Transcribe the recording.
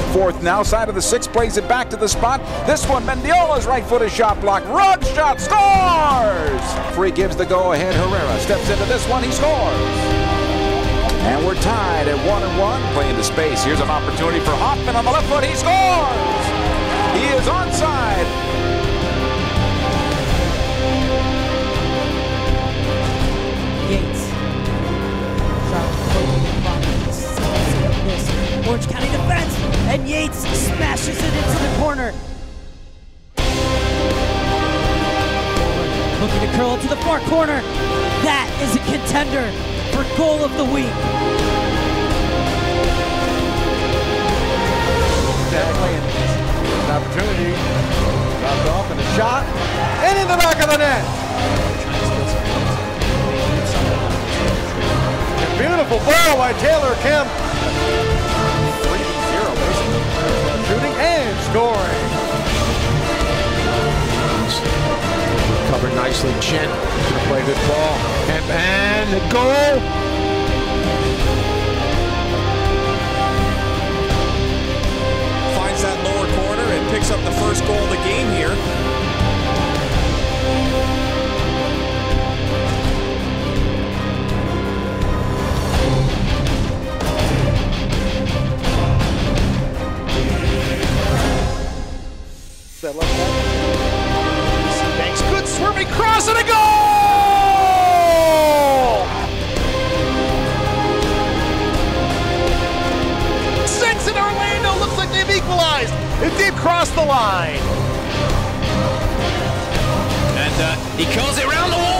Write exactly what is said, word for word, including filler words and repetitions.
Fourth now, side of the six, plays it back to the spot. This one, Mendiola's right-footed shot block. Run shot, scores! Free gives the go-ahead. Herrera steps into this one, he scores. And we're tied at one and one. Playing the space. Here's an opportunity for Hoffman on the left foot. He scores! He is onside. Yates. Orange County defense, and Yates smashes it into the corner. Looking to curl it to the far corner. That is a contender for goal of the week. Exactly, and an opportunity. Dropped off and a shot, and in the back of the net. A beautiful ball by Taylor Kemp. three zero, shooting and scoring. Covered nicely. Chen gonna play a good ball. And, and the goal. Finds that lower corner and picks up the first goal of the game here. That left back. Banks, good swerving cross and a goal! Six in Orlando, looks like they've equalized. It did cross the line. And uh, he calls it round the wall.